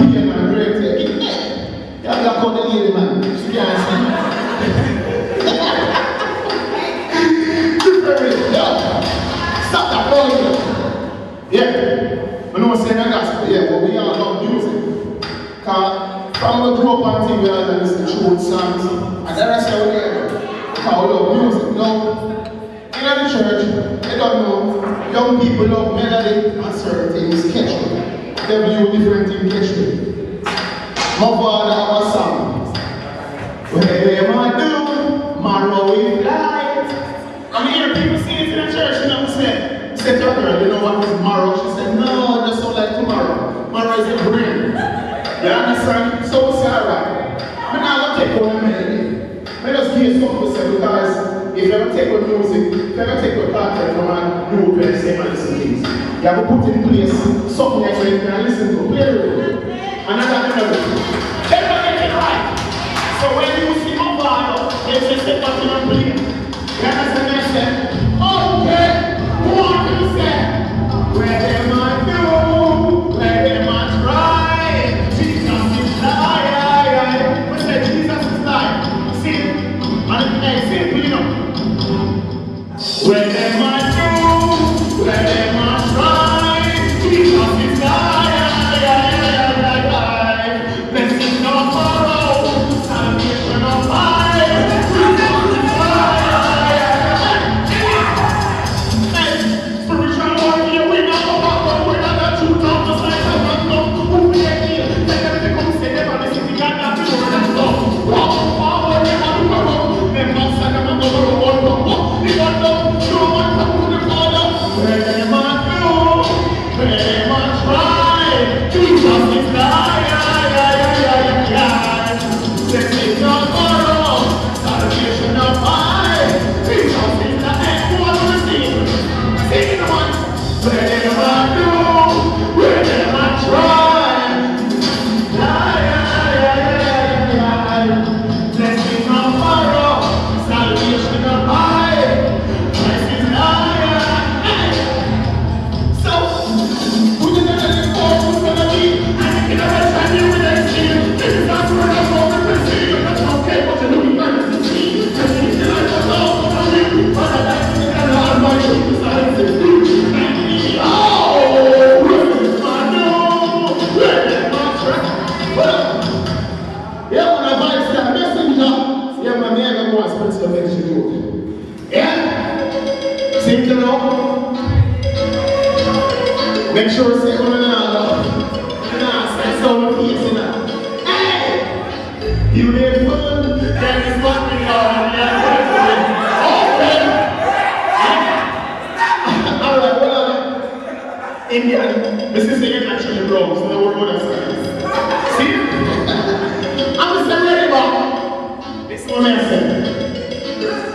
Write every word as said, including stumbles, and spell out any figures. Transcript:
pigeon and great. Get there. You have to call the lady, man. She can't see. Stop that boy. Yeah. I know I'm saying the gospel, yeah, but we all love music. Because from the group and thing, we all listen to true songs. And the rest of the day, because we love music. Now, in the church, they don't know, young people love melody and certain things catch them. They view different things catch them. My father have a song. Whatever I do, tomorrow we fly. I mean, hear people sing it in the church, you know what I'm saying? Said to her girl, you know what is tomorrow? She said, no, just so like tomorrow. Tomorrow is a brain. You understand? So we say, alright. I'm not going to take one melody. I just give you something to say because if you ever take one music, if you ever take one pattern from a group and say, man, listen things, you have to put in place something that you can listen to. Play the role. And that's not the melody. Then you get it right. So when you see my father, they say, step up to your play. You understand what I said? Okay. What you say? Where them I do, where them I try. Jesus is life. We say Jesus is life. See, and it's simple, you know. Where them I do, where them I try. Jesus is life. Blessing no sorrow, salvation no fire. Make sure it's one another. Nah, say so peace in that. Hey! You live fun, that is what we are. Okay. Alright, well, Indian, this is the actually wrong, so the word what I say. See? I'm just ready, but this one I said.